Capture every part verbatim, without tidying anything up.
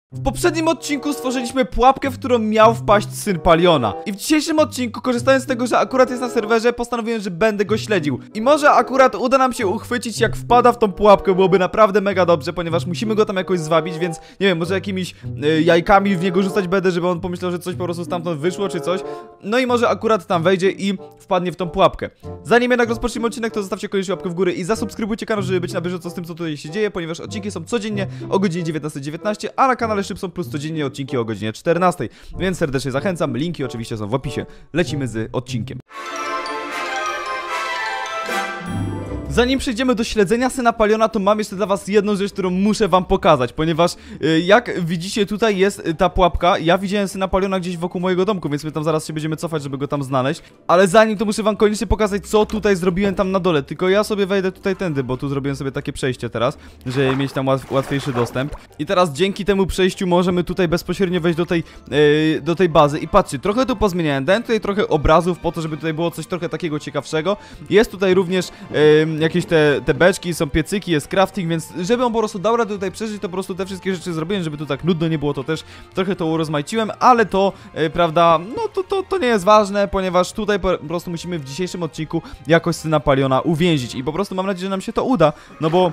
W poprzednim odcinku stworzyliśmy pułapkę, w którą miał wpaść syn Paliona. I w dzisiejszym odcinku, korzystając z tego, że akurat jest na serwerze, postanowiłem, że będę go śledził. I może akurat uda nam się uchwycić, jak wpada w tą pułapkę, byłoby naprawdę mega dobrze, ponieważ musimy go tam jakoś zwabić, więc nie wiem, może jakimiś y, jajkami w niego rzucać będę, żeby on pomyślał, że coś po prostu stamtąd wyszło, czy coś. No i może akurat tam wejdzie i wpadnie w tą pułapkę. Zanim jednak rozpoczniemy odcinek, to zostawcie koniecznie łapkę w górę i zasubskrybujcie kanał, żeby być na bieżąco z tym, co tutaj się dzieje, ponieważ odcinki są codziennie o godzinie dziewiętnastej dziewiętnaście, a na kanale Szybson Plus codziennie odcinki o godzinie czternastej. Więc serdecznie zachęcam, linki oczywiście są w opisie. Lecimy z odcinkiem. Zanim przejdziemy do śledzenia syna Paliona, to mam jeszcze dla was jedną rzecz, którą muszę wam pokazać, ponieważ y, jak widzicie, tutaj jest y, ta pułapka. Ja widziałem syna Paliona gdzieś wokół mojego domku, więc my tam zaraz się będziemy cofać, żeby go tam znaleźć. Ale zanim to muszę wam koniecznie pokazać, co tutaj zrobiłem tam na dole. Tylko ja sobie wejdę tutaj tędy, bo tu zrobiłem sobie takie przejście teraz, żeby mieć tam łat łatwiejszy dostęp. I teraz dzięki temu przejściu możemy tutaj bezpośrednio wejść do tej, yy, do tej bazy. I patrzcie, trochę tu pozmieniałem, dałem tutaj trochę obrazów po to, żeby tutaj było coś trochę takiego ciekawszego. Jest tutaj również yy, jakieś te, te beczki, są piecyki, jest crafting, więc żeby on po prostu dał radę tutaj przeżyć, to po prostu te wszystkie rzeczy zrobiłem, żeby tu tak nudno nie było, to też trochę to urozmaiciłem, ale to, yy, prawda, no to, to, to nie jest ważne, ponieważ tutaj po prostu musimy w dzisiejszym odcinku jakoś syna Paliona uwięzić i po prostu mam nadzieję, że nam się to uda, no bo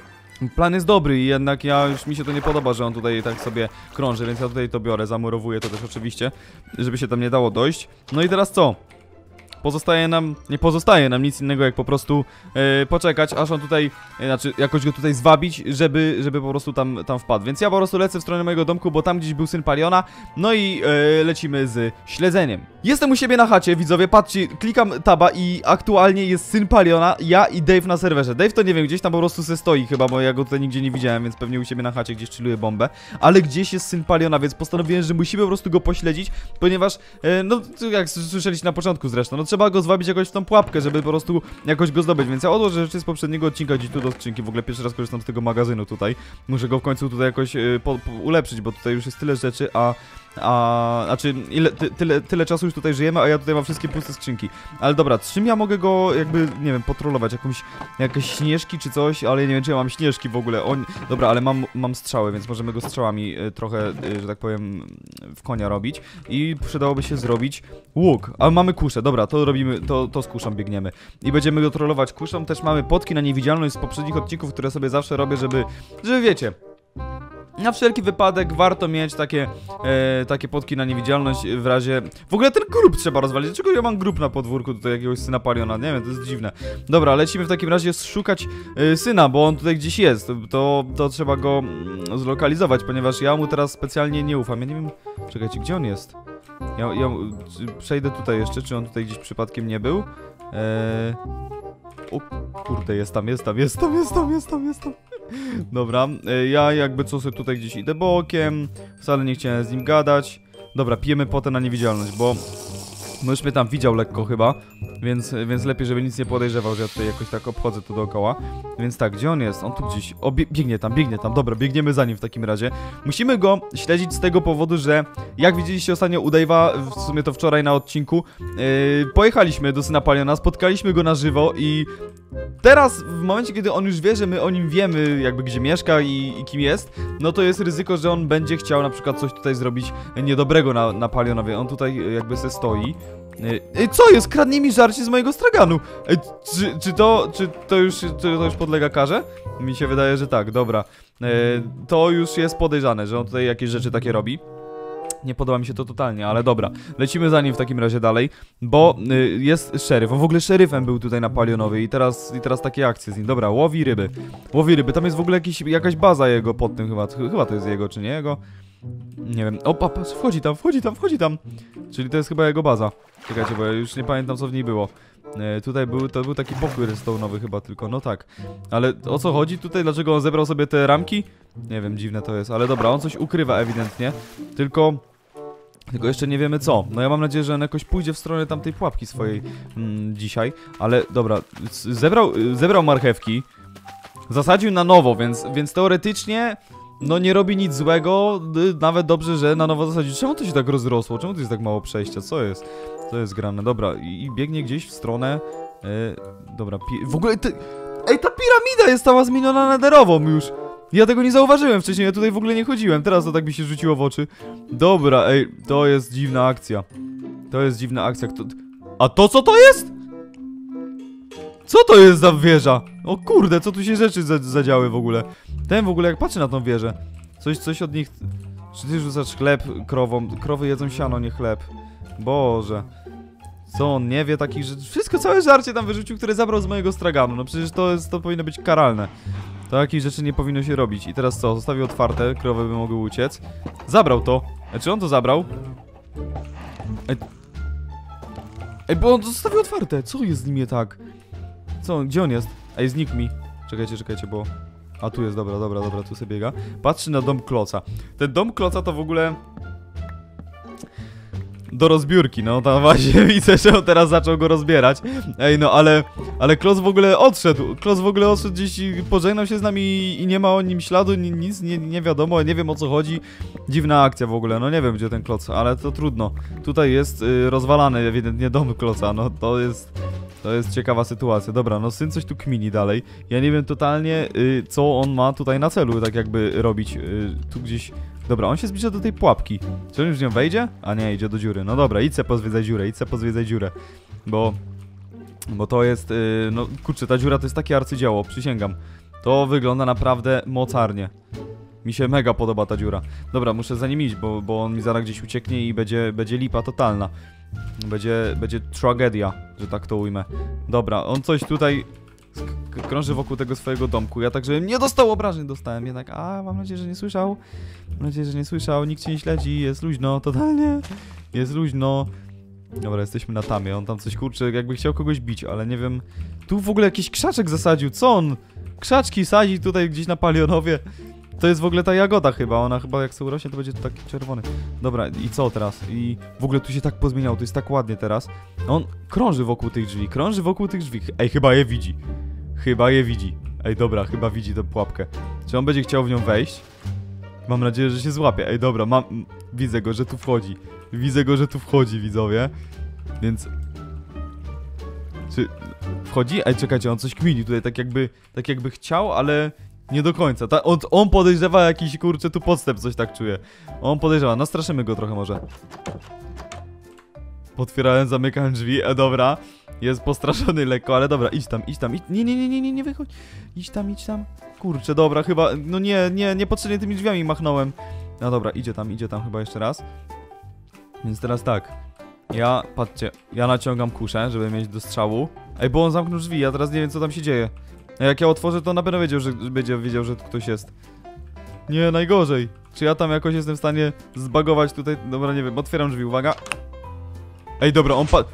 plan jest dobry i jednak ja już mi się to nie podoba, że on tutaj tak sobie krąży, więc ja tutaj to biorę, zamurowuję to też oczywiście, żeby się tam nie dało dojść. No i teraz co? Pozostaje nam, nie pozostaje nam nic innego, jak po prostu e, poczekać, aż on tutaj, e, znaczy jakoś go tutaj zwabić, żeby, żeby po prostu tam, tam wpadł. Więc ja po prostu lecę w stronę mojego domku, bo tam gdzieś był syn Paliona. No i e, lecimy z śledzeniem. Jestem u siebie na chacie, widzowie, patrzcie, klikam taba i aktualnie jest syn Paliona, ja i Dave na serwerze. Dave to nie wiem, gdzieś tam po prostu se stoi chyba, bo ja go tutaj nigdzie nie widziałem, więc pewnie u siebie na chacie gdzieś chilluje bombę. Ale gdzieś jest syn Paliona, więc postanowiłem, że musimy po prostu go pośledzić, ponieważ, e, no jak słyszeliście na początku zresztą, no trzeba go zwabić jakoś w tą pułapkę, żeby po prostu jakoś go zdobyć, więc ja odłożę rzeczy z poprzedniego odcinka gdzieś tu do skrzynki, w ogóle pierwszy raz korzystam z tego magazynu tutaj, muszę go w końcu tutaj jakoś y, po, po, ulepszyć, bo tutaj już jest tyle rzeczy, a A, znaczy, ile, ty, tyle, tyle czasu już tutaj żyjemy, a ja tutaj mam wszystkie puste skrzynki. Ale dobra, czym ja mogę go jakby, nie wiem, potrolować? Jakąś, jakieś śnieżki czy coś, ale nie wiem, czy ja mam śnieżki w ogóle. On, dobra, ale mam, mam strzały, więc możemy go strzałami y, trochę, y, że tak powiem, w konia robić. I przydałoby się zrobić łuk, ale mamy kuszę, dobra, to robimy, to, to z kuszą biegniemy. I będziemy go trollować kuszą, też mamy potki na niewidzialność z poprzednich odcinków, które sobie zawsze robię, żeby, żeby wiecie... Na wszelki wypadek warto mieć takie, e, takie potki na niewidzialność w razie... W ogóle ten grób trzeba rozwalić. Dlaczego ja mam grób na podwórku tutaj jakiegoś syna Paliona? Nie wiem, to jest dziwne. Dobra, lecimy w takim razie szukać e, syna, bo on tutaj gdzieś jest. To, to trzeba go mm, zlokalizować, ponieważ ja mu teraz specjalnie nie ufam. Ja nie wiem... Czekajcie, gdzie on jest? Ja, ja przejdę tutaj jeszcze, czy on tutaj gdzieś przypadkiem nie był? E... O kurde, jest tam, jest tam, jest tam, jest tam, jest tam, jest tam. Dobra, ja jakby co sobie tutaj gdzieś idę bokiem. Wcale nie chciałem z nim gadać. Dobra, pijemy potę na niewidzialność, bo... No już mnie tam widział lekko chyba, więc, więc lepiej, żeby nic nie podejrzewał, że ja tutaj jakoś tak obchodzę tu dookoła. Więc tak, gdzie on jest? On tu gdzieś... O, biegnie tam, biegnie tam. Dobra, biegniemy za nim w takim razie. Musimy go śledzić z tego powodu, że jak widzieliście ostatnio u Dave'a, w sumie to wczoraj na odcinku, yy, pojechaliśmy do syna Paliona, spotkaliśmy go na żywo i... Teraz, w momencie, kiedy on już wie, że my o nim wiemy, jakby gdzie mieszka i, i kim jest, no to jest ryzyko, że on będzie chciał na przykład coś tutaj zrobić niedobrego na, na Palionowie. On tutaj jakby se stoi. Ej, co jest? Kradnie mi żarcie z mojego straganu. Ej, czy, czy to, czy to już, czy to już podlega karze? Mi się wydaje, że tak, dobra. Ej, to już jest podejrzane, że on tutaj jakieś rzeczy takie robi. Nie podoba mi się to totalnie, ale dobra. Lecimy za nim w takim razie dalej, bo y, jest szeryf. On w ogóle szeryfem był tutaj na Palionowie i teraz, i teraz takie akcje z nim. Dobra, łowi ryby. Łowi ryby. Tam jest w ogóle jakiś, jakaś baza jego pod tym chyba. Chyba to jest jego, czy nie jego? Nie wiem. O, patrz, wchodzi tam, wchodzi tam, wchodzi tam. Czyli to jest chyba jego baza. Czekajcie, bo ja już nie pamiętam, co w niej było. E, tutaj był, to był taki pokój redstone'owy chyba tylko, no tak. Ale o co chodzi tutaj? Dlaczego on zebrał sobie te ramki? Nie wiem, dziwne to jest, ale dobra, on coś ukrywa ewidentnie. Tylko... Tylko jeszcze nie wiemy co. No ja mam nadzieję, że on jakoś pójdzie w stronę tamtej pułapki swojej mm, dzisiaj. Ale dobra, zebrał, zebrał marchewki. Zasadził na nowo, więc, więc teoretycznie... No nie robi nic złego, nawet dobrze, że na nowo zasadził. Czemu to się tak rozrosło? Czemu to jest tak mało przejścia? Co jest? Co jest grane? Dobra, i, i biegnie gdzieś w stronę... Yy, dobra, pi w ogóle... Te... Ej, ta piramida jest cała zmieniona na netherową już! Ja tego nie zauważyłem wcześniej, ja tutaj w ogóle nie chodziłem. Teraz to tak mi się rzuciło w oczy. Dobra, ej, to jest dziwna akcja. To jest dziwna akcja. Kto... A to co to jest? Co to jest za wieża? O kurde, co tu się rzeczy zadziały w ogóle? Ten w ogóle jak patrzy na tą wieżę. Coś, coś od nich... Czy ty rzucasz chleb krowom? Krowy jedzą siano, nie chleb. Boże. Co on nie wie takich rzeczy? Wszystko, całe żarcie tam wyrzucił, które zabrał z mojego straganu. No przecież to jest, to powinno być karalne. Takich rzeczy nie powinno się robić. I teraz co? Zostawił otwarte, krowy by mogły uciec. Zabrał to. E, czy on to zabrał? Ej, Ej bo on to zostawił otwarte. Co jest z nim nie tak? Co? Gdzie on jest? Ej, znikł mi. Czekajcie, czekajcie, bo... A tu jest, dobra, dobra, dobra, tu sobie biega. Patrzy na dom kloca. Ten dom kloca to w ogóle... Do rozbiórki, no tam właśnie widzę, że on teraz zaczął go rozbierać. Ej, no ale, ale Kloc w ogóle odszedł. Kloc w ogóle odszedł gdzieś, pożegnał się z nami i, i nie ma o nim śladu, nic nie, nie wiadomo, nie wiem o co chodzi. Dziwna akcja w ogóle, no nie wiem gdzie ten Kloc, ale to trudno. Tutaj jest y, rozwalany ewidentnie dom Kloca, no to jest... To jest ciekawa sytuacja. Dobra, no syn coś tu kmini dalej. Ja nie wiem totalnie, y, co on ma tutaj na celu, tak jakby robić. Y, tu gdzieś... Dobra, on się zbliża do tej pułapki. Czy on już w nią wejdzie? A nie, idzie do dziury. No dobra, idź se pozwiedzaj dziurę, idź se pozwiedzaj dziurę. Bo... Bo to jest... Y, no kurczę, ta dziura to jest takie arcydzieło, przysięgam. To wygląda naprawdę mocarnie. Mi się mega podoba ta dziura. Dobra, muszę za nim iść, bo, bo on mi zaraz gdzieś ucieknie i będzie, będzie lipa totalna. Będzie, będzie tragedia, że tak to ujmę. Dobra, on coś tutaj krąży wokół tego swojego domku. Ja także nie dostał obrażeń, dostałem jednak. A, mam nadzieję, że nie słyszał. Mam nadzieję, że nie słyszał. Nikt cię nie śledzi, jest luźno, totalnie. Jest luźno. Dobra, jesteśmy na tamie. On tam coś kurczy, jakby chciał kogoś bić, ale nie wiem. Tu w ogóle jakiś krzaczek zasadził. Co on? Krzaczki sadzi tutaj gdzieś na Palionowie. To jest w ogóle ta jagoda chyba, ona chyba jak sobie urośnie to będzie to taki czerwony. Dobra, i co teraz? I w ogóle tu się tak pozmieniało, to jest tak ładnie teraz. On krąży wokół tych drzwi, krąży wokół tych drzwi. Ej, chyba je widzi. Chyba je widzi. Ej, dobra, chyba widzi tę pułapkę. Czy on będzie chciał w nią wejść? Mam nadzieję, że się złapie. Ej, dobra, mam... Widzę go, że tu wchodzi. Widzę go, że tu wchodzi, widzowie. Więc... Czy... Wchodzi? Ej, czekajcie, on coś kmini tutaj, tak jakby... Tak jakby chciał, ale... Nie do końca. Ta, on, on podejrzewa jakiś, kurczę, tu podstęp, coś tak czuje. On podejrzewa. Nastraszymy go trochę może. Otwierałem, zamykałem drzwi. E, dobra. Jest postraszony lekko, ale dobra, idź tam, idź tam. Idź. Nie, nie, nie, nie, nie, nie wychodź. Idź tam, idź tam. Kurczę, dobra, chyba... No nie, nie, niepotrzebnie tymi drzwiami machnąłem. No dobra, idzie tam, idzie tam chyba jeszcze raz. Więc teraz tak. Ja, patrzcie, ja naciągam kuszę, żeby mieć do strzału. Ej, bo on zamknął drzwi, ja teraz nie wiem, co tam się dzieje. A jak ja otworzę, to na pewno wiedział, że będzie wiedział, że ktoś jest. Nie, najgorzej. Czy ja tam jakoś jestem w stanie zbagować tutaj? Dobra, nie wiem, otwieram drzwi, uwaga. Ej, dobra, on pa...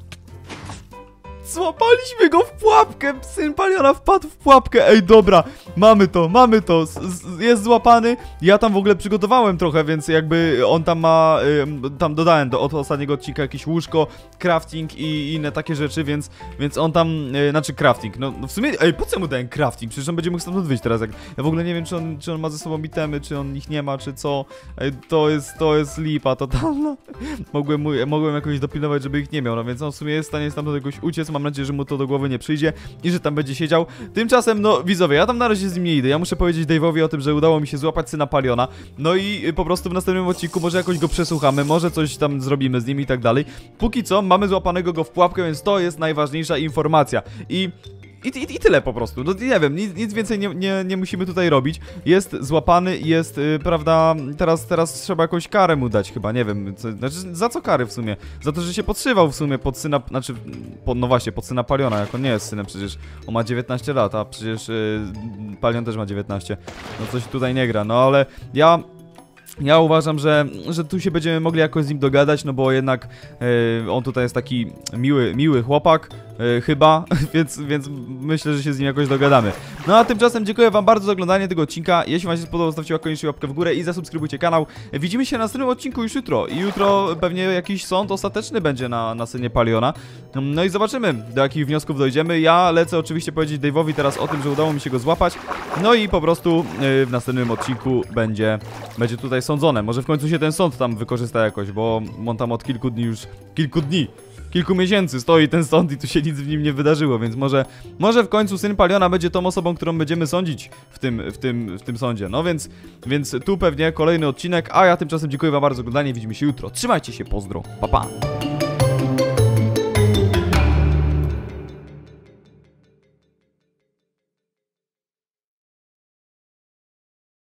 Złapaliśmy go w pułapkę! Syn Paliona wpadł w pułapkę! Ej, dobra, mamy to, mamy to, z, z, jest złapany. Ja tam w ogóle przygotowałem trochę, więc jakby on tam ma, y, tam dodałem do od ostatniego odcinka jakieś łóżko, crafting i inne takie rzeczy, więc, więc on tam, y, znaczy crafting, no, no w sumie, ej, po co mu dałem crafting? Przecież on będzie mógł stamtąd wyjść teraz, jak, ja w ogóle nie wiem, czy on, czy on ma ze sobą itemy, czy on ich nie ma, czy co. Ej, to jest, to jest lipa totalna. Mogłem, mu, mogłem jakoś dopilnować, żeby ich nie miał, no więc on w sumie jest w stanie stamtąd jakoś uciec. Mam nadzieję, że mu to do głowy nie przyjdzie i że tam będzie siedział. Tymczasem, no widzowie, ja tam na razie z nim nie idę. Ja muszę powiedzieć Dave'owi o tym, że udało mi się złapać syna Paliona. No i po prostu w następnym odcinku może jakoś go przesłuchamy, może coś tam zrobimy z nim i tak dalej. Póki co mamy złapanego go w pułapkę, więc to jest najważniejsza informacja. I... I, i, I tyle po prostu, no nie wiem, nic, nic więcej nie, nie, nie musimy tutaj robić. Jest złapany, jest, yy, prawda, teraz, teraz trzeba jakąś karę mu dać chyba, nie wiem, co, znaczy za co kary w sumie? Za to, że się podszywał w sumie pod syna, znaczy, pod, no właśnie, pod syna Paliona, jak on nie jest synem przecież, on ma dziewiętnaście lat, a przecież yy, Palion też ma dziewiętnaście, no coś tutaj nie gra, no ale ja... Ja uważam, że, że tu się będziemy mogli jakoś z nim dogadać, no bo jednak yy, on tutaj jest taki miły, miły chłopak, yy, chyba, więc, więc myślę, że się z nim jakoś dogadamy. No a tymczasem dziękuję wam bardzo za oglądanie tego odcinka. Jeśli wam się spodobał, zostawcie koniecznie łapkę w górę i zasubskrybujcie kanał. Widzimy się na następnym odcinku już jutro i jutro pewnie jakiś sąd ostateczny będzie na, na synie Paliona. No i zobaczymy, do jakich wniosków dojdziemy. Ja lecę oczywiście powiedzieć Dave'owi teraz o tym, że udało mi się go złapać. No i po prostu yy, w następnym odcinku będzie, będzie tutaj sądzone. Może w końcu się ten sąd tam wykorzysta jakoś, bo on tam od kilku dni już... Kilku dni! kilku miesięcy stoi ten sąd i tu się nic w nim nie wydarzyło, więc może, może w końcu syn Paliona będzie tą osobą, którą będziemy sądzić w tym, w tym, w tym sądzie. No więc, więc tu pewnie kolejny odcinek, a ja tymczasem dziękuję wam bardzo za oglądanie, widzimy się jutro. Trzymajcie się, pozdro, pa pa!